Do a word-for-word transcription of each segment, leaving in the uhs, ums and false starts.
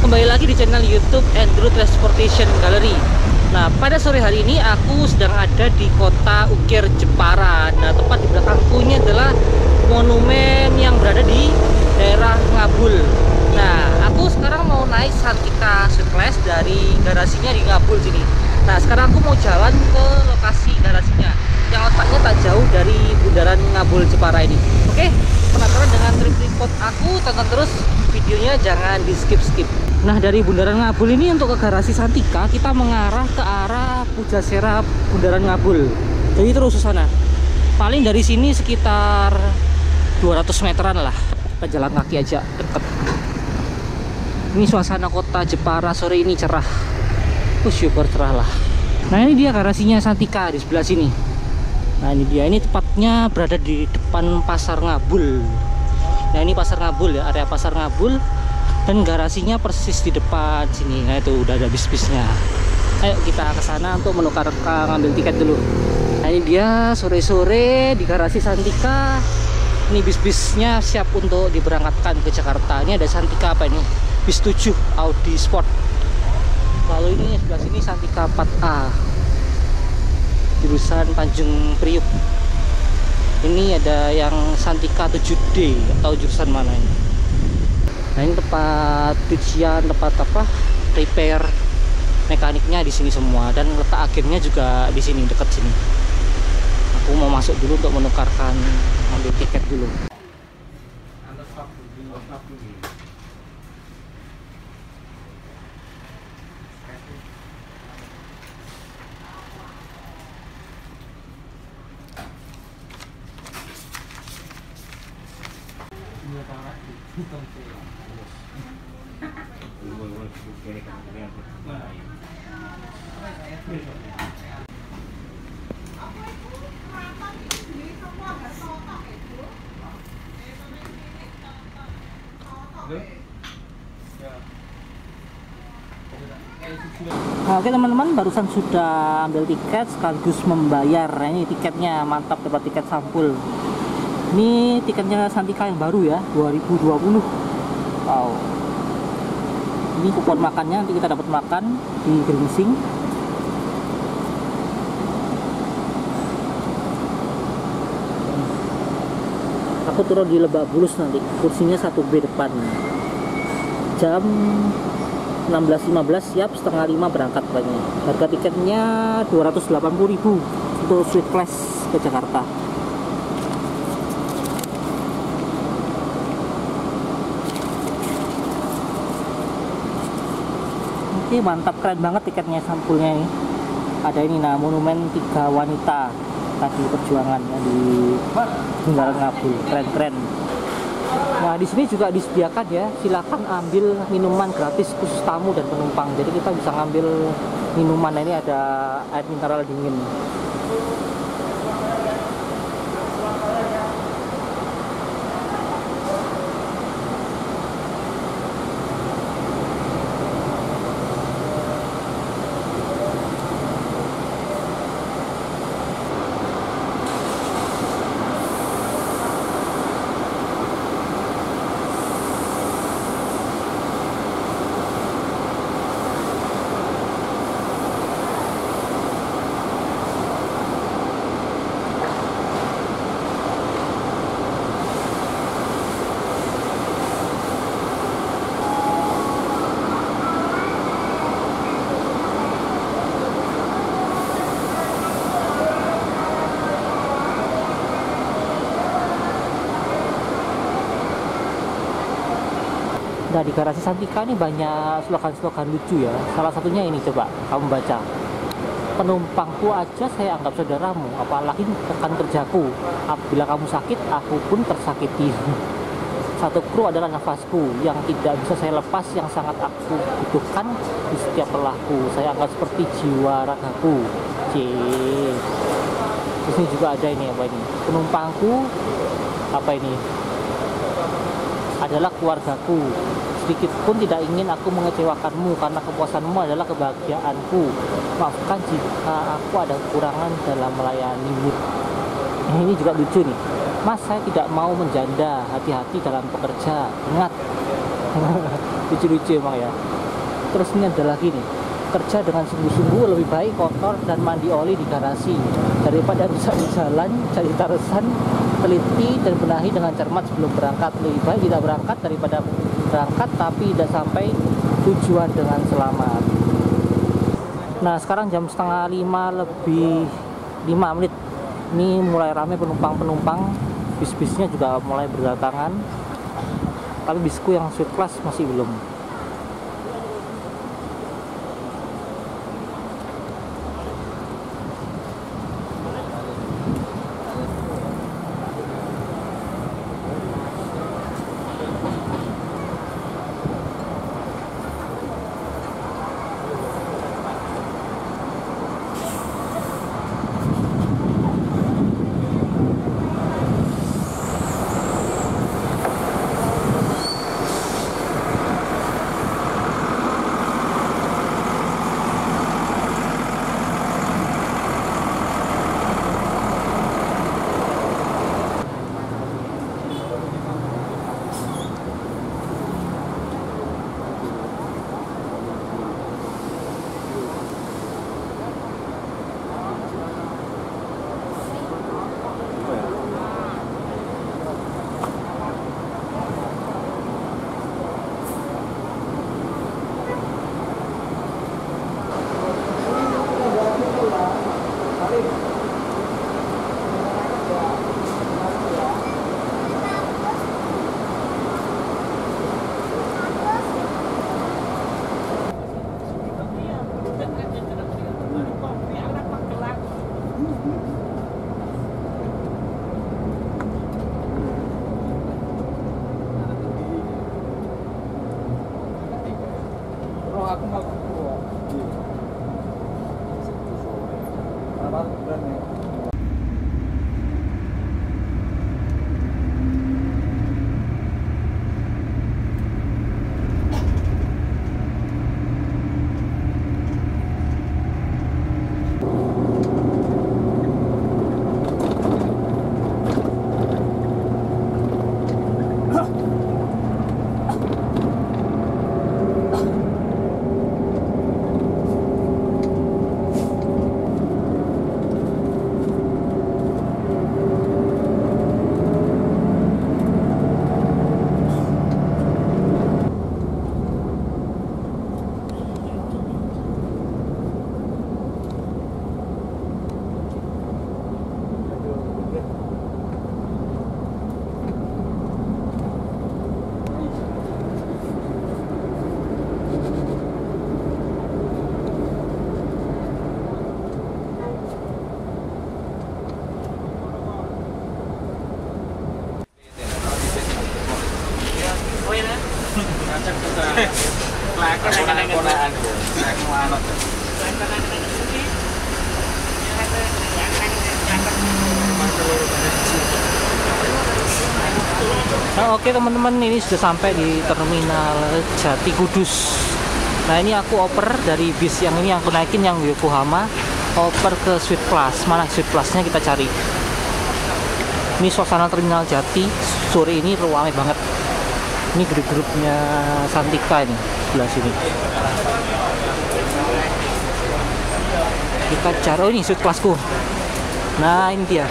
kembali lagi di channel YouTube Andrew Transportation Gallery. Nah, pada sore hari ini aku sedang ada di kota Ukir, Jepara. Nah, tepat di belakangku ini adalah monumen yang berada di daerah Ngabul. Nah, aku sekarang mau naik Santika Surprise dari garasinya di Ngabul sini. Nah, sekarang aku mau jalan ke lokasi garasinya yang letaknya tak jauh dari bundaran Ngabul Jepara ini. Oke, penasaran dengan trip report aku? Tonton terus videonya, jangan di skip-skip. Nah, dari bundaran Ngabul ini untuk ke garasi Santika kita mengarah ke arah Pujasera bundaran Ngabul. Jadi terus ke sana. Paling dari sini sekitar dua ratus meteran lah. Kita jalan kaki aja, deket. Ini suasana kota Jepara sore ini cerah. Oh, syukur cerah lah. Nah, ini dia garasinya Santika di sebelah sini. Nah, ini dia, ini tepatnya berada di depan Pasar Ngabul. Nah, ini Pasar Ngabul ya, area Pasar Ngabul, dan garasinya persis di depan sini. Nah, itu udah ada bis-bisnya. Ayo kita ke sana untuk menukar ngambil tiket dulu. Nah, ini dia sore-sore di garasi Santika. Ini bis-bisnya siap untuk diberangkatkan ke Jakarta. Ini ada Santika apa ini? Bis tujuh Audi Sport. Lalu ini sebelah sini Santika empat A. Jurusan Tanjung Priuk. Ini ada yang Santika tujuh D atau jurusan mana ini? Nah, ini tempat cucian, tempat apa? Repair mekaniknya di sini semua, dan letak agennya juga di sini, dekat sini. Aku mau masuk dulu untuk menukarkan, ambil tiket dulu. Nah, oke teman-teman, barusan sudah ambil tiket sekaligus membayar. Nah, ini tiketnya mantap, dapat tiket sampul. Ini tiketnya Santika yang baru ya, dua ribu dua puluh. Wow. Ini kupon makannya, nanti kita dapat makan di Gringsing. Aku turun di Lebak Bulus nanti, kursinya satu B depan. Jam enam belas lima belas siap, setengah lima berangkat katanya. Harga tiketnya dua ratus delapan puluh ribu untuk Sweet Class ke Jakarta. Oke, mantap, keren banget tiketnya, sampulnya ini. Ada ini, nah, monumen tiga wanita tadi perjuangan ya, di bundaran Ngabul, keren-keren. Nah, di sini juga disediakan ya, silakan ambil minuman gratis khusus tamu dan penumpang. Jadi kita bisa ngambil minuman. Nah, ini ada air mineral dingin. Nah, di garasi Santika ini banyak slogan-slogan lucu ya. Salah satunya ini, coba kamu baca. Penumpangku aja saya anggap saudaramu, apalagi rekan kerjaku. Apabila kamu sakit, aku pun tersakiti. Satu kru adalah nafasku yang tidak bisa saya lepas, yang sangat aku butuhkan di setiap lelahku. Saya anggap seperti jiwa ragaku. C. Terus ini juga ada ini, apa ini? Penumpangku, apa ini? Adalah keluargaku. Sedikit pun tidak ingin aku mengecewakanmu, karena kepuasanmu adalah kebahagiaanku. Maafkan jika aku ada kekurangan dalam melayanimu. Ini juga lucu nih. Mas, saya tidak mau menjanda, hati-hati dalam bekerja, ingat. Lucu-lucu emang ya. Terus ini ada lagi nih, kerja dengan sungguh-sungguh, lebih baik kotor dan mandi oli di garasi daripada rusak di jalan. Cari taresan, teliti dan benahi dengan cermat sebelum berangkat. Lebih baik tidak berangkat daripada berangkat tapi tidak sampai tujuan dengan selamat. Nah sekarang jam setengah lima lebih lima menit. Ini mulai ramai penumpang-penumpang, bis-bisnya juga mulai berdatangan. Tapi bisku yang suite class masih belum. Nah, oke teman-teman, ini sudah sampai di terminal Jati Kudus. Nah ini aku oper dari bis yang ini, yang aku naikin yang Yokohama, oper ke Suite Class. Mana Suite Classnya kita cari. Ini suasana terminal Jati sore ini ramai banget. Ini grup-grupnya Santika ini sebelah sini. Kita cari, oh ini Suite Classku. Nah ini dia.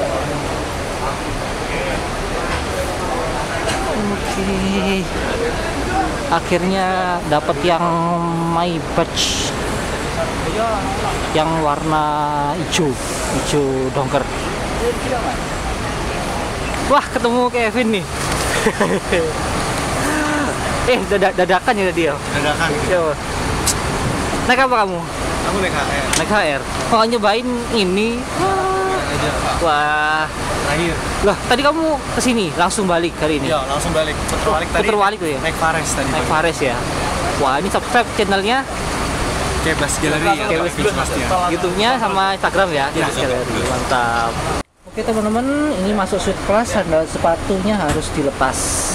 Oke, akhirnya dapat yang My Badge yang warna hijau, hijau dongker. Wah, ketemu Kevin nih. eh, dadak dadakan ya dia. Dadakan. Yo. Naik apa kamu? Aku naik H R. Naik H R. Oh, nyobain ini. Wah, Terakhir. lah tadi kamu kesini langsung balik hari ini? Iya, langsung balik. Puter balik tadi. Puter balik tuh ya? Naik Fares tadi. Naik Fares ya. Wah, ini subscribe channelnya Kebas Gallery ya. Kebas YouTube-nya sama Instagram ya. Kebas Gallery. Mantap. Oke teman-teman, ini masuk Suite Class, sandal sepatunya harus dilepas.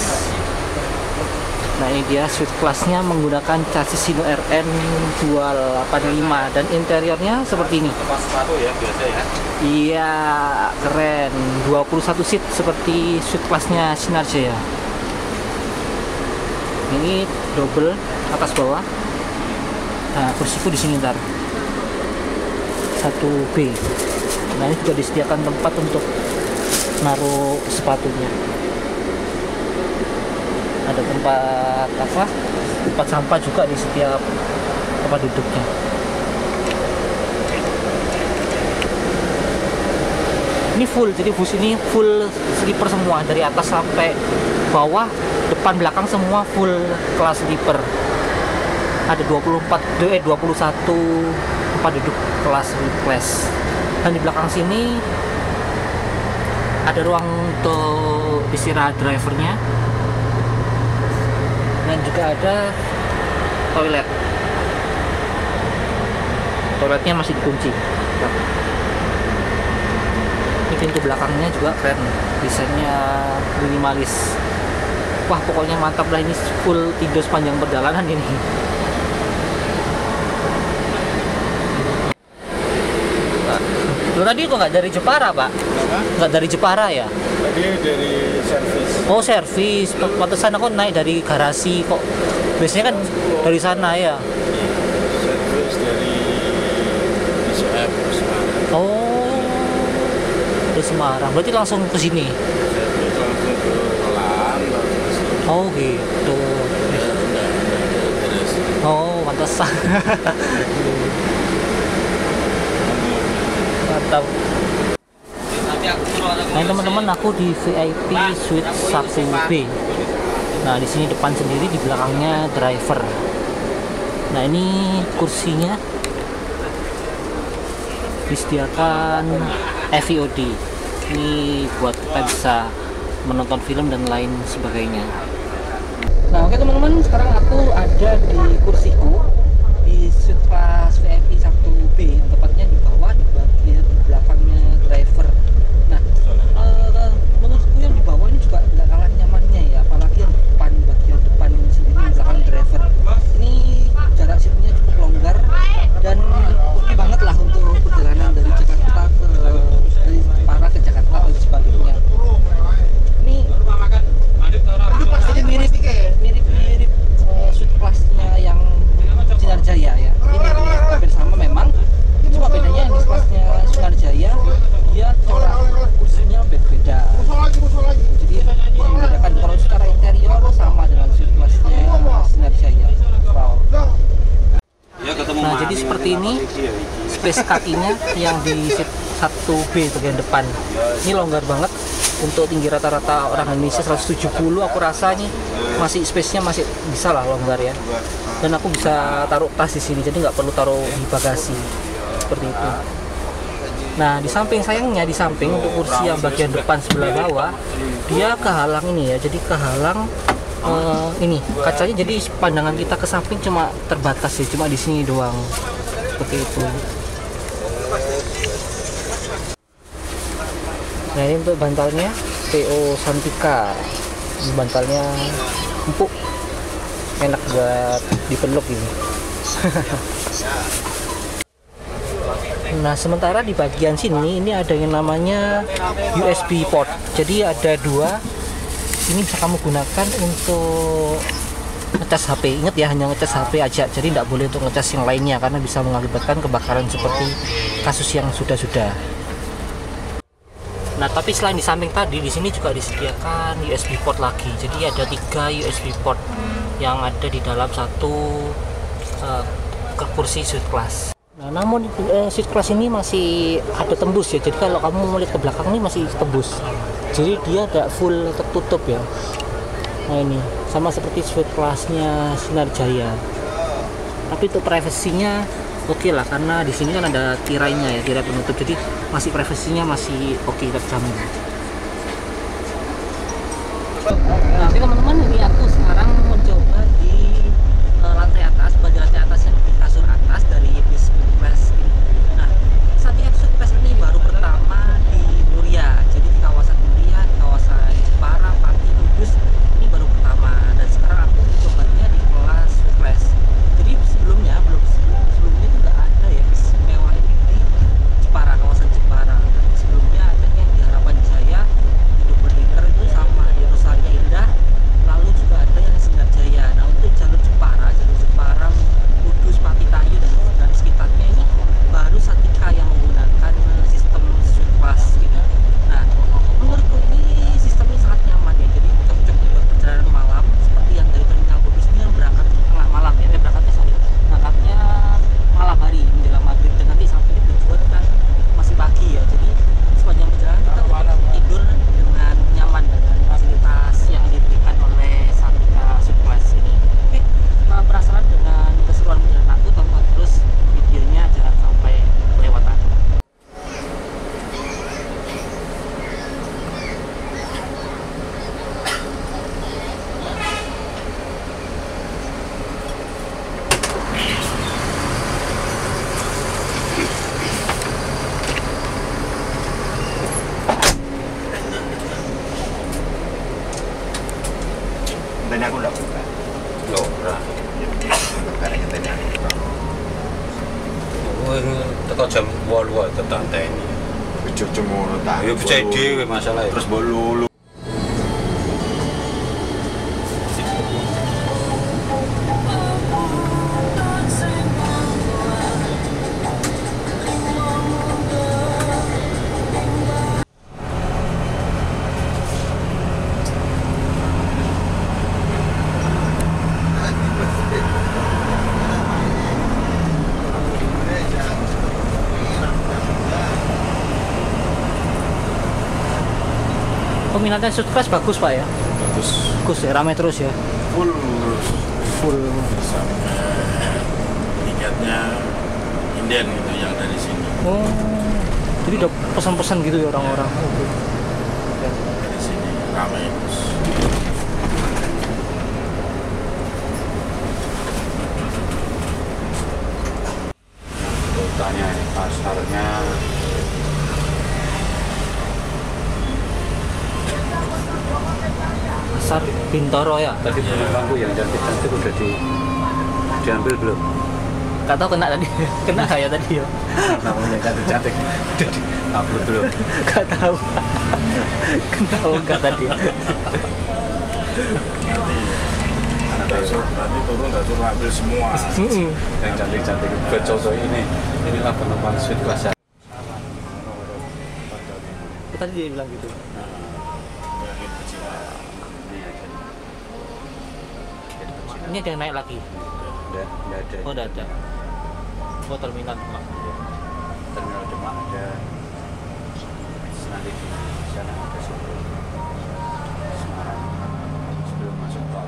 Nah ini dia Suite Class-nya menggunakan chassis Hino R N dua delapan lima dan interiornya seperti ini. Lepas sepatu ya biasa ya. Iya, keren. dua puluh satu seat seperti Suite Class-nya Sinarjaya. Ini double atas bawah. Nah, kursiku di sini ntar satu B. Nah, ini juga disediakan tempat untuk naruh sepatunya. Ada tempat apa? Tempat sampah juga di setiap tempat duduknya. Ini full, jadi bus ini full sleeper semua dari atas sampai bawah, depan belakang semua full kelas sleeper. Ada dua puluh empat eh dua puluh satu tempat duduk kelas class. Dan di belakang sini ada ruang untuk istirahat drivernya. Dan juga ada toilet. Toiletnya masih dikunci. Ini pintu belakangnya juga keren, desainnya minimalis. Wah, pokoknya mantap lah, ini full tidur sepanjang perjalanan ini. Lo tadi kok nggak dari Jepara, Pak? Nggak dari Jepara ya? Tadi dari servis. Oh, servis. Pantesan aku naik dari garasi kok. Biasanya kan dari sana ya. Servis dari B C F Semarang. Oh, dari Semarang. Berarti langsung ke sini. Servis langsung ke Kelang, langsung ke sini. Oh, gitu. Oh, pantesan. Mantap. Nah, teman-teman, aku di V I P Suite satu B. Nah, di sini depan sendiri, di belakangnya driver. Nah, ini kursinya disediakan F I O D. Ini buat kita bisa menonton film dan lain sebagainya. Nah, oke teman-teman, sekarang aku ada di kursiku di suite kelas V I P satu B, yang tepatnya di bawah di bagian belakangnya driver. Nah, uh, menurutku yang di bawah ini juga nggak kalah nyamannya ya, apalagi yang depan, bagian depan ini sendiri di belakang driver. Ini jarak seatnya cukup longgar dan oke banget lah untuk perjalanan dari Jakarta ke dari Jepara ke Jakarta atau sebaliknya. Ini jadi mirip mirip mirip uh, suite kelasnya yang Sinar Jaya ya. Ini mirip hampir sama memang. Cuma bedanya yang di kelasnya Sinar Jaya dia corak kursinya beda-beda. Jadi membedakan kalau secara interior sama dengan suite kelasnya Sinar Jaya. Wow. Nah, jadi seperti ini space kakinya yang di seat satu B bagian depan. Ini longgar banget. Untuk tinggi rata-rata orang Indonesia seratus tujuh puluh, aku rasa ini masih space-nya masih bisa lah longgar ya. Dan aku bisa taruh tas di sini, jadi nggak perlu taruh di bagasi seperti itu. Nah, di samping sayangnya di samping untuk kursi yang bagian depan sebelah bawah dia kehalang ini ya, jadi kehalang uh, ini kacanya, jadi pandangan kita ke samping cuma terbatas ya, cuma di sini doang seperti itu. Nah, ini untuk bantalnya P O Santika. Ini bantalnya empuk, enak buat dipeluk ini. Nah, sementara di bagian sini ini ada yang namanya U S B port. Jadi ada dua. Ini bisa kamu gunakan untuk ngecas H P. Ingat ya, hanya ngecas H P aja. Jadi tidak boleh untuk ngecas yang lainnya karena bisa mengakibatkan kebakaran seperti kasus yang sudah-sudah. Nah, tapi selain di samping tadi, di sini juga disediakan U S B port lagi. Jadi ada tiga U S B port yang ada di dalam satu uh, kursi suite class. Nah, namun uh, suite class ini masih ada tembus ya. Jadi kalau kamu melihat ke belakang ini masih tembus. Jadi dia tidak full tertutup ya. Nah, ini sama seperti suite classnya Sinar Jaya. Tapi untuk privasinya oke okay lah, karena di sini kan ada tirainya ya, tirai penutup, jadi masih privasinya masih oke okay, terjamin. Nah, oke teman-teman, ini aku sekarang mencoba di uh, lantai atas, bagian lantai atas yang di kasur atas dari bis Press ini. Nah, saat ini episode Press ini baru pertama di Muria, jadi di kawasan Muria, di kawasan Jepara, Pati, Kudus, ini baru pertama. Dan sekarang aku mencobanya di kelas Press. Jadi sebelumnya belum sebelumnya itu nggak ada ya bis mewah ini di Jepara, kawasan Jepara. Sebelumnya adanya di Harapan Jaya, di Double Decker itu sama di Rosalia Indah, lalu juga ada yang Sinar Jaya. Nah, untuk jalur Jepara, jalur Jepara Kudus wolu tetang teni. Ojo cemono ta. Ya percaya dhewe masalah. Terus mbok lulu. Peminatnya Surprise bagus Pak ya? Bagus. Bagus ya, rame terus ya? Full terus. Full. Sampai tiketnya inden gitu yang dari sini. Oh, jadi udah pesan-pesan gitu ya orang-orang? Oh, Dari sini ramai terus. Tanya pasarnya Pasar Bintoro ya? tadi penumpangku yang cantik-cantik udah di diambil belum? Gak tau kena tadi, kena kayak tadi ya? Namanya cantik-cantik udah diambil belum? Gak tahu. Kena oh enggak tadi. Nanti nanti turun dan suruh ambil semua. Mm-mm. Yang cantik-cantik buat contoh ini inilah penumpang suite kelas. Tadi dia bilang gitu. Ini ada yang naik lagi? Udah, udah ada. Oh, udah ada. Oh, terminal Demak. Terminal Demak ada. Nanti di sana ada sebelum Semarang sebelum masuk tol.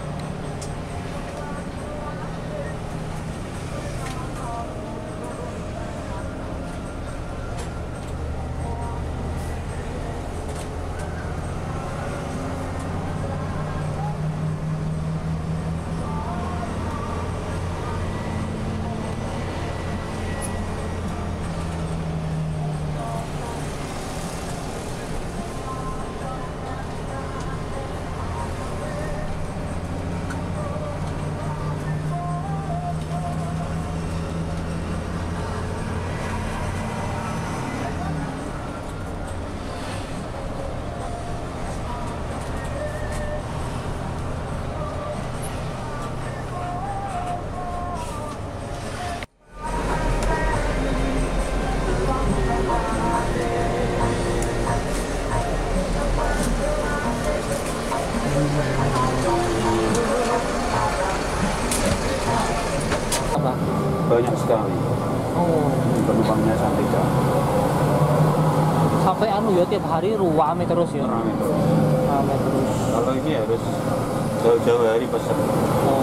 Apa? Banyak sekali Oh, penumpangnya sampai jam sampai anu ya tiap hari rame terus ya? ramai terus. Rame terus. Kalau ini harus jauh-jauh hari pesan. Oh.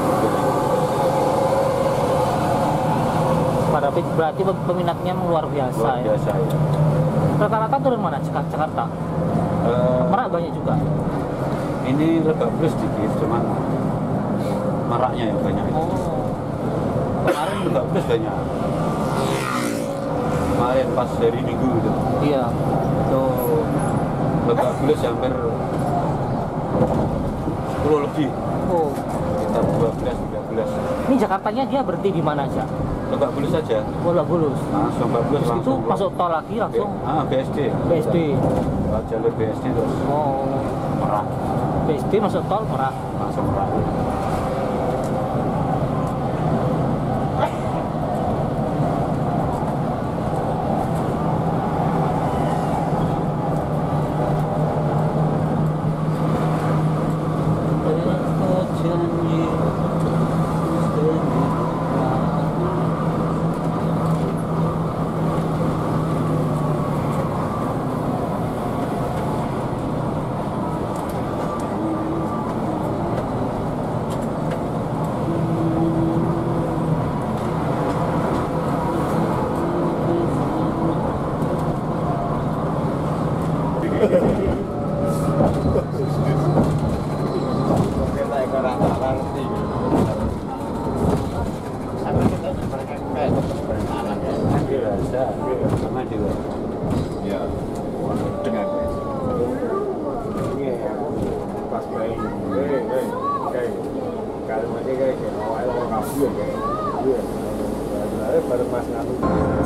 Pada berarti peminatnya luar biasa Luar ya? biasa ya. Rata-rata turun mana? Cek- Jakarta? Eh, Merak banyak juga? ini Lebak Bulus sedikit, cuman Meraknya yang banyak. Oh. Kemarin Lebak Bulus banyak. Kemarin pas hari Minggu gitu. Iya. Tuh Lebak Bulus hampir sepuluh lebih. Oh. Sekitar dua belas tiga belas. Ini Jakartanya dia berhenti di mana aja? Lebak Bulus saja. Bola Bulus. Langsung Lebak Bulus Terus itu langsung masuk tol lagi langsung Ah, B S D. B S D. Lewat jalur B S D terus Oh. Merak. B S D masuk tol Merak. Langsung Merak. Ya, dengan ini pas main, hei hei hei, kalau mereka kayak mau orang kafir kayak, kemarin baru Mas Nganu.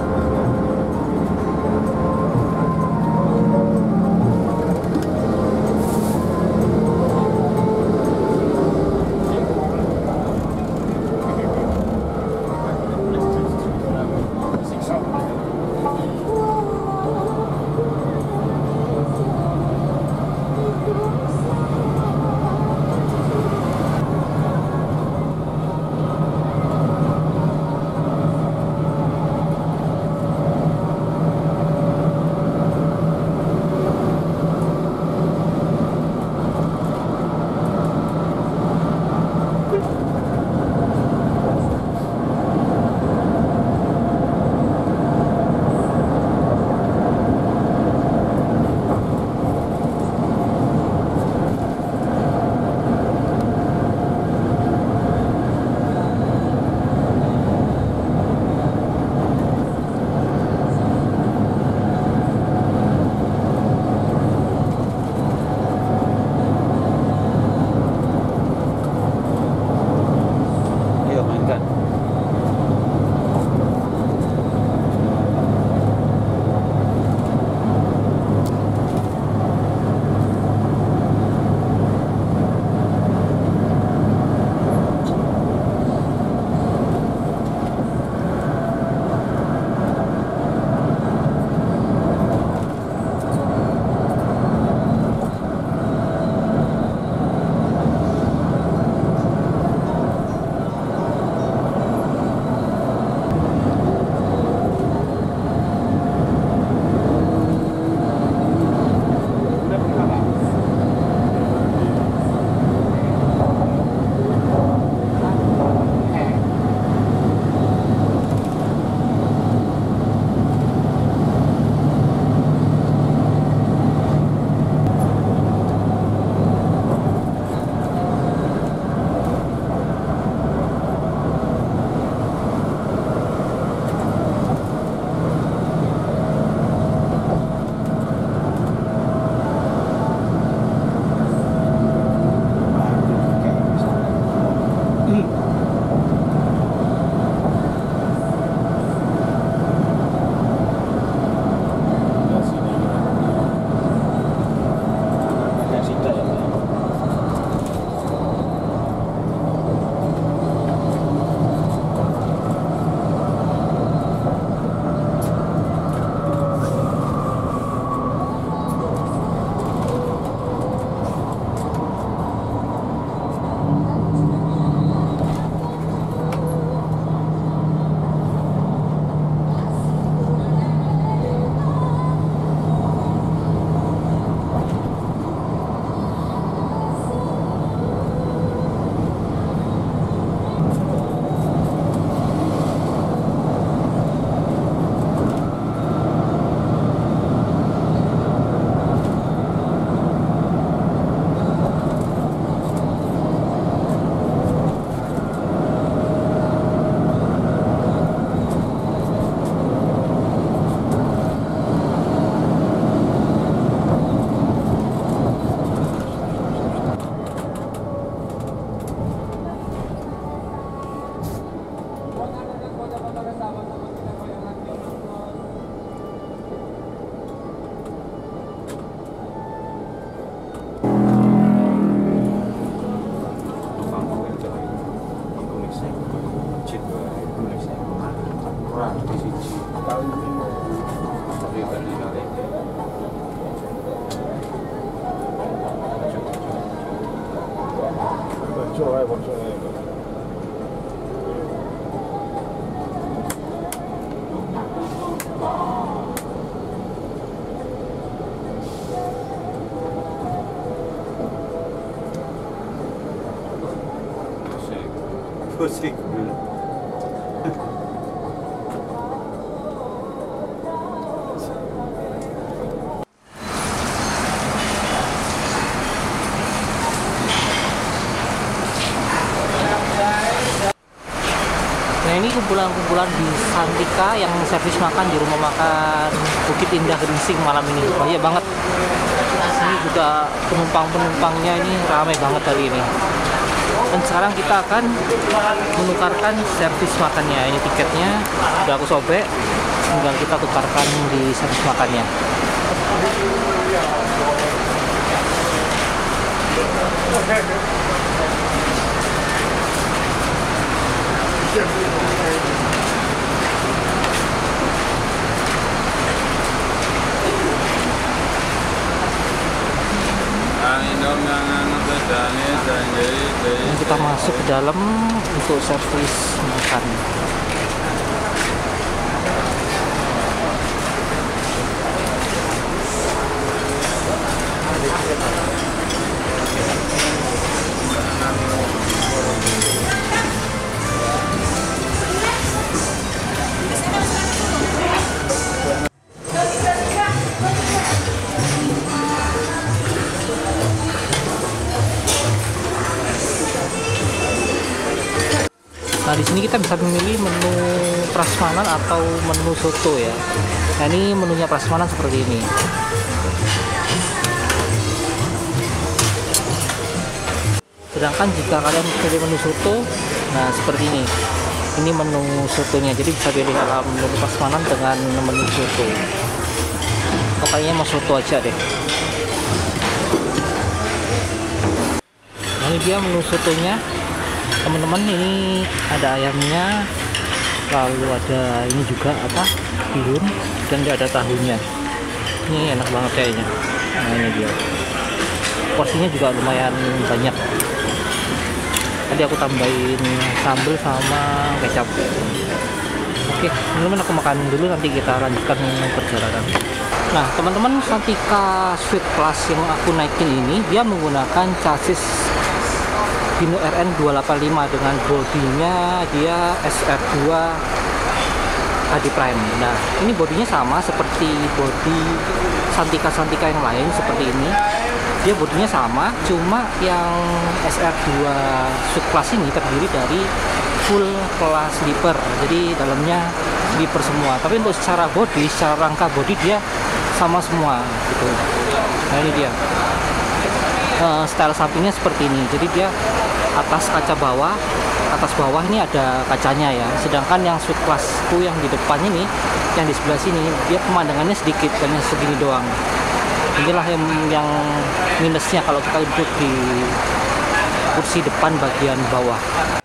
좋아요, 걱정해요. Pusing. Nah, ini kumpulan-kumpulan di Santika yang servis makan di rumah makan Bukit Indah Geringsing malam ini. Bahaya banget. Ini juga penumpang-penumpangnya ini ramai banget hari ini. Dan sekarang kita akan menukarkan servis makannya. Ini tiketnya udah aku sobek, tinggal kita tukarkan di servis makannya. Dan kita masuk ke dalam untuk servis makan. Nah, di sini kita bisa memilih menu prasmanan atau menu soto ya. Nah, ini menunya prasmanan seperti ini. Sedangkan jika kalian pilih menu soto, nah seperti ini. Ini menu sotonya. Jadi bisa pilih dalam menu prasmanan dengan menu soto. Pokoknya mau soto aja deh. Nah, ini dia menu sotonya. Teman-teman, ini ada ayamnya, lalu ada ini juga apa bihun, dan dia ada tahunya. Ini enak banget kayaknya. Nah, ini dia, porsinya juga lumayan banyak. Tadi aku tambahin sambal sama kecap. Oke teman-teman, aku makan dulu, nanti kita lanjutkan perjalanan. Nah teman-teman, Santika Sweet Plus yang aku naikin ini dia menggunakan chassis Hino R N dua delapan lima dengan bodinya dia S R dua H D Prime. Nah, ini bodinya sama seperti bodi Santika-Santika yang lain seperti ini. Dia bodinya sama, cuma yang S R dua Sweet Plus ini terdiri dari full kelas sleeper. Jadi dalamnya sleeper semua. Tapi untuk secara bodi, secara rangka bodi dia sama semua gitu. Nah, ini dia. Uh, style sampingnya seperti ini. Jadi dia atas kaca bawah, atas bawah ini ada kacanya ya. Sedangkan yang Sweet Plusku yang di depan ini, yang di sebelah sini, dia pemandangannya sedikit, hanya segini doang. Inilah yang, yang minusnya kalau kita duduk di kursi depan bagian bawah.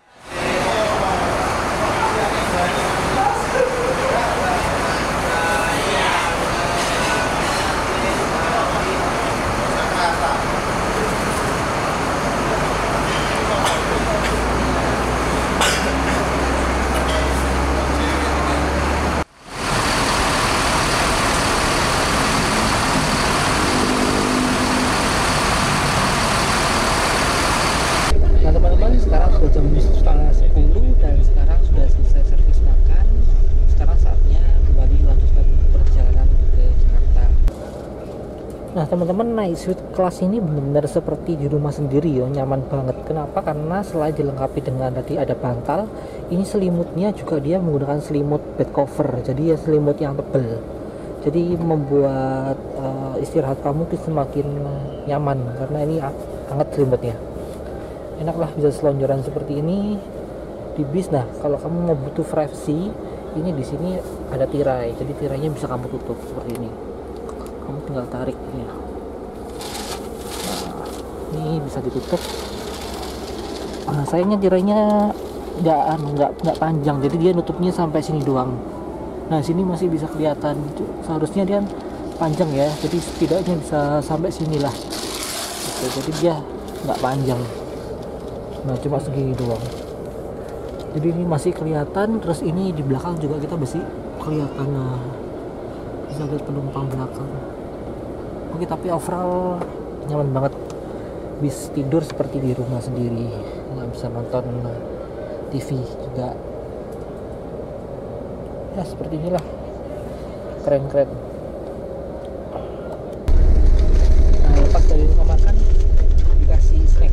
Jam setengah sepuluh dan sekarang sudah selesai servis makan. Sekarang saatnya kembali melanjutkan perjalanan ke Jakarta. Nah teman-teman, naik Sweet Class ini benar-benar seperti di rumah sendiri ya, nyaman banget. Kenapa? Karena selain dilengkapi dengan tadi ada bantal, ini selimutnya juga dia menggunakan selimut bed cover, jadi ya selimut yang tebal. Jadi membuat uh, istirahat kamu itu semakin nyaman karena ini hangat selimutnya. Enaklah bisa selonjoran seperti ini di bis. Nah kalau kamu mau butuh privacy, ini di sini ada tirai, jadi tirainya bisa kamu tutup seperti ini, kamu tinggal tarik ya. Nah, ini bisa ditutup. Nah, sayangnya tirainya nggak nggak nggak panjang, jadi dia nutupnya sampai sini doang. Nah sini masih bisa kelihatan, seharusnya dia panjang ya, jadi setidaknya bisa sampai sinilah gitu. Jadi dia nggak panjang. Nah cuma segini doang, jadi ini masih kelihatan. Terus ini di belakang juga kita masih kelihatan, nah bisa lihat penumpang belakang. Oke, tapi overall nyaman banget, bis tidur seperti di rumah sendiri, nggak bisa nonton T V juga ya, seperti inilah, keren-keren. Nah lepas dari rumah makan dikasih snack.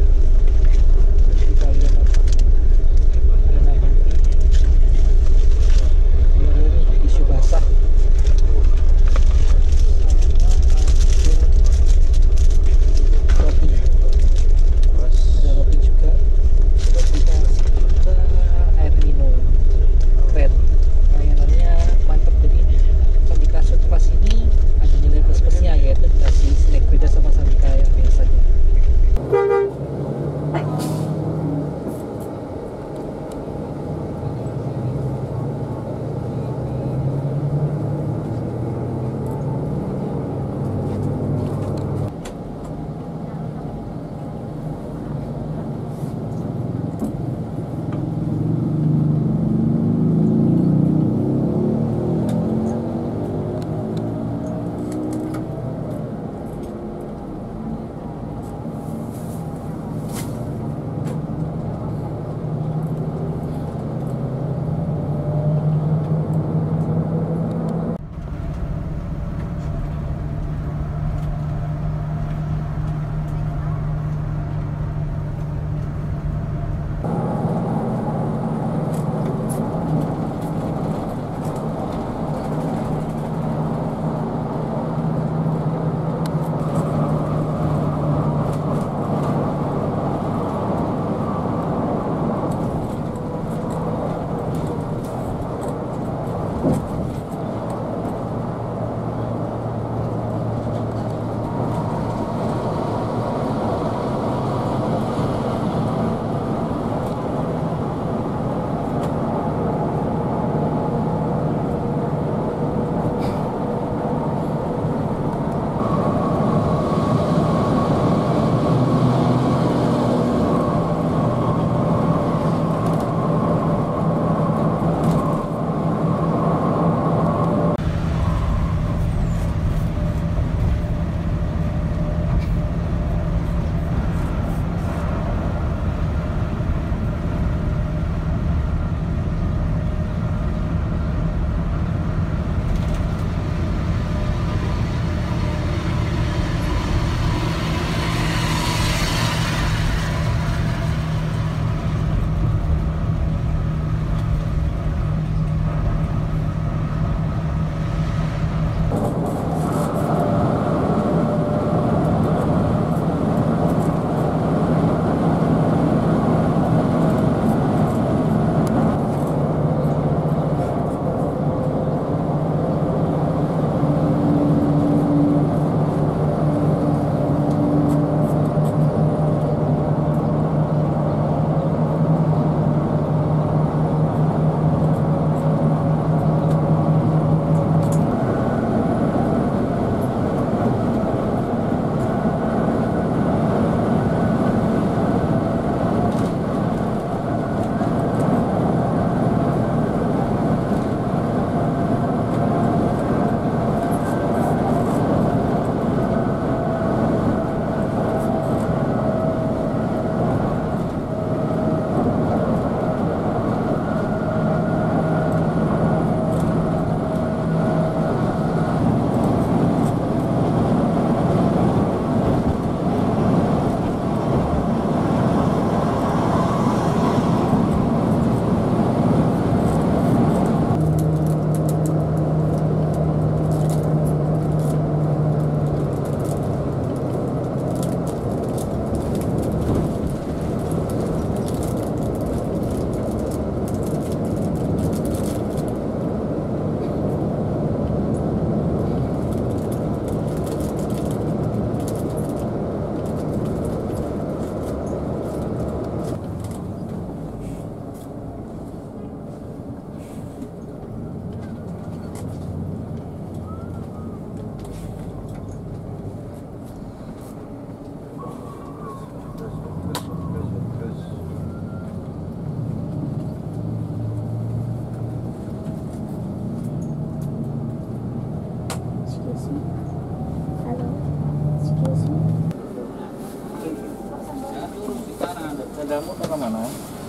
kamu ke mana?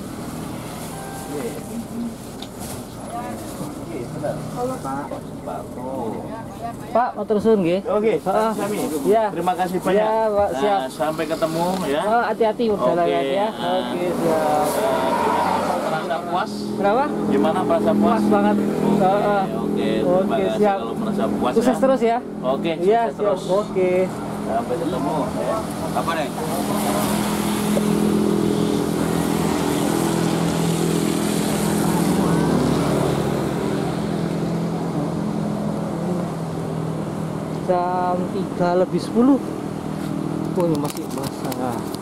Halo Pak. Pak Pro. Pak, mau terusun nggih? Oke, Heeh. Sami. Iya. Terima kasih banyak. Iya, Pak, siap. Nah, sampai ketemu ya. Oh, hati-hati perjalanan Oke. ya. Nah. Oke, siap. Eh, merasa puas? Berapa? Gimana merasa puas? Puas banget. Oke, Heeh. oke. Terima Oke, kasih siap. kalau merasa puas Sukses ya. terus ya. Oke, Iya, sukses siap. terus. Oke. Sampai ketemu ya. Apa nih? Jam tiga lebih sepuluh. Oh, ini masih basah.